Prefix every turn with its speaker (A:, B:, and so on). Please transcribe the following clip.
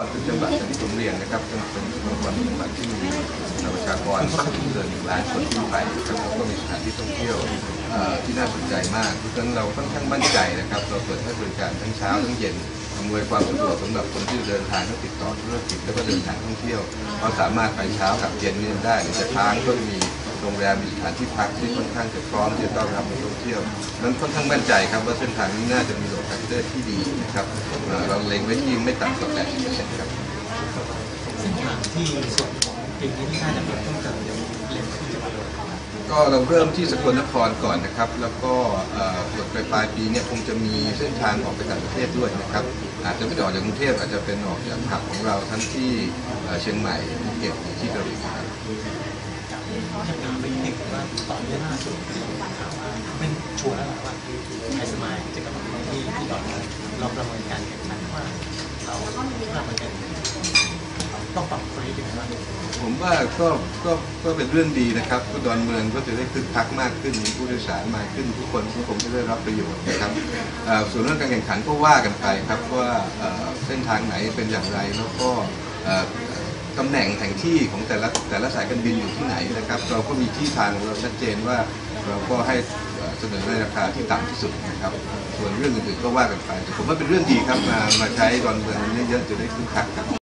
A: เป็นจังหวัดที่ผมเรียนนะครับเป็นจังหวัดที่มีประชากรเกิน1 ล้านคนขึ้นไปนะครับก็มีสถานที่ท่องเที่ยวที่น่าสนใจมากเพราะฉะนั้นเราค่อนข้างมั่นใจนะครับเราเปิดให้บริการทั้งเช้าทั้งเย็นอำนวยความสะดวกสำหรับคนที่เดินทางทั้งติดต่อธุรกิจแล้วก็เดินทางท่องเที่ยวเขาสามารถไปเช้ากับเย็นนี่ได้หรือจะค้างก็มีโรงแรมมีสถานที่พักที่ค่อนข้างจะพร้อมที่จะต้อนรับนักท่องเที่ยวนั้นค่อนข้างมั่นใจครับว่าเส้นทางนี้น่าจะมีโลคาลิเตอร์ที่ดีนะครับเราเล็งไว้ที่ไม่ต่ำกว่า 80% ครับ
B: เส้นทางที่ส่วนของปีนี้ที่น่าจะเป็นต้องเติมเร็วขึ้นจะมาเลย
A: ก็เราเริ่มที่สกลนครก่อนนะครับแล้วก็ปลายปีนี้คงจะมีเส้นทางออกไปต่างประเทศด้วยนะครับอาจจะไม่ได้ออกจากกรุงเทพอาจจะเป็นออกจากหับของเราทั้งที่เชียงใหม่ภูเก็ตที่กระบี่ครับ
B: จะถามไปนิดว่าตอนนี้ล่าสุดข่าวว่าเป็นชัวร์แล้วว่าไทยสมายจะกลับมาที่ดอนเมืองเราประเมินการแข่งขันว่าเรามันเป็นต้องปรับตัวนี้ยังไงบ้าง
A: ผมว่าก็เป็นเรื่องดีนะครับดอนเมืองก็จะได้คึกคักมากขึ้นมีผู้โดยสารมากขึ้นทุกคนก็คงจะได้รับประโยชน์นะครับส่วนเรื่องการแข่งขันก็ว่ากันไปครับว่าเส้นทางไหนเป็นอย่างไรแล้วก็ตำแหน่งแห่งที่ของแต่ละสายการบินอยู่ที่ไหนนะครับเราก็มีที่ทางของเราชัดเจนว่าเราก็ให้เสนอในราคาที่ต่ำที่สุดนะครับส่วนเรื่องอื่นๆก็ว่ากันไปแต่ผมว่าเป็นเรื่องดีครับมาใช้ดอนเมืองเยอะๆจะได้คึกคักครับ